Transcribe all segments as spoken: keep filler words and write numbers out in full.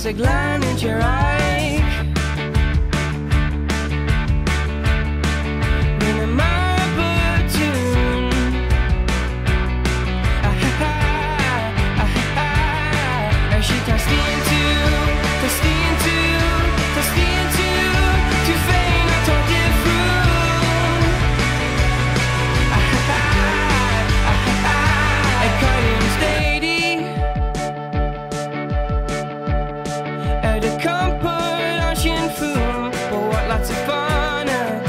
a glán in your eye. When a marble tune, ah ha ha, ah ha ha. Er she tas die into, tas die into, tas die into, to fein at all the fruit. Ah ha ha, ah ha ha. Er kan steady. Er det kamper av sin fum, but what lots of fun at.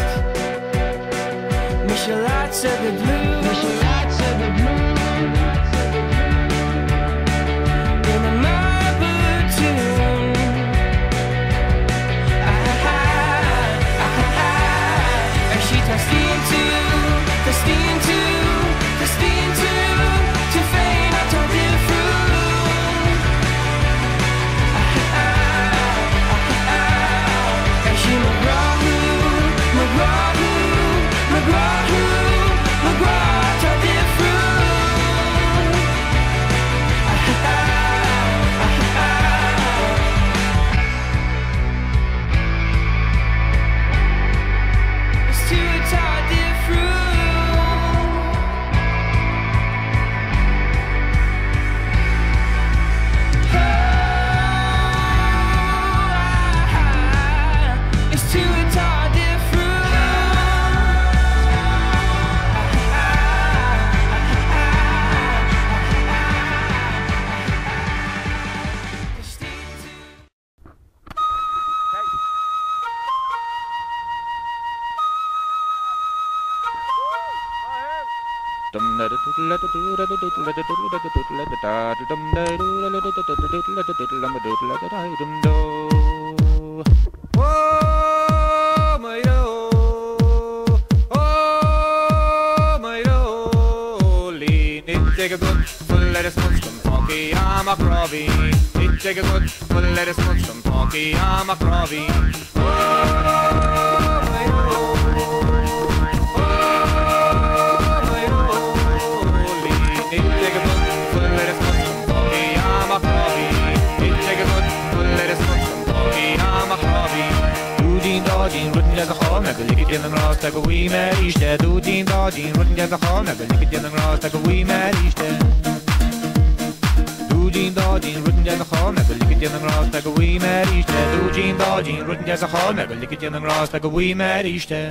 Miss lots of the blue, miss lots of the blue. In a marble tune, ah ha ha, ah ha ha. Er she tas die into, tas die into, tas die into, to fein at all the fruit. Ah ha ha, ah ha ha. Er she McGraw-Hoo, McGraw-Hoo, McGraw-Hoo, McGraw at all the fruit. Ah ha ha, ah ha ha. It's too tall the fruit. Oh, ah, it's too tall the fruit. Ah, ah, Oh, my oh, oh, my oh, lean it, take a good, full let us put some funky, I'm a crobby. It take a good, full let us put some funky, I'm a crobby. Oh, my oh, oh, my oh, lean it, take a good, full let us put some funky, I'm a crobby. It take a good, full let us put some funky, I'm a crobby. Doodien dodien, rotten jazz a hall, never lick it in the grass like a wee mad easter. Doodien dodien, rotten jazz a hall, never lick it in the grass like a wee mad easter. Doodien dodien, rotten jazz a hall, never lick it in the grass like a wee mad easter. Doodien dodien, rotten jazz a hall, never lick it in the grass like a wee mad easter.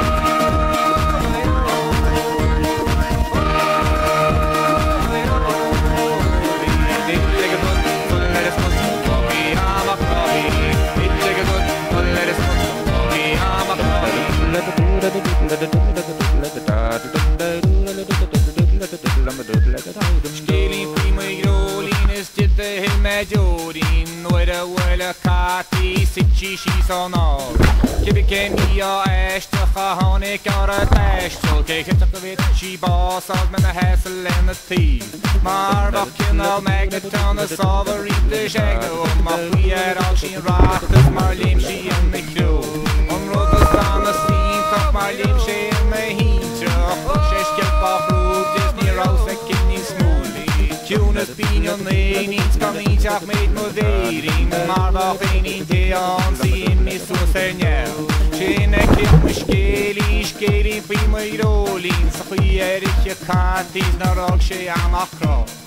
Skeeling prima grolin is dit de heel met Jodin. Noire wille kati sitchi she's on all. Kibbe ken ja echt gehaan ik aan het meistel. Kijk het ook weet she boss als met een hessel en het team. Maar wat kan al magneton de salvery de jagno. Maar wie er al zien raad is maar lim she in de crew. On road is aan de scene kap maar lim she in me heen terug. Zes keer afroep Disney Rose en Kenny Smoothie. Tune is pinion nee niets kan niet af met modering. Maar wat een in te aan zien is zo senjel. Geen kip scheli scheli prima rolling. Zo hier ik je kaart is naar ook she aan akro.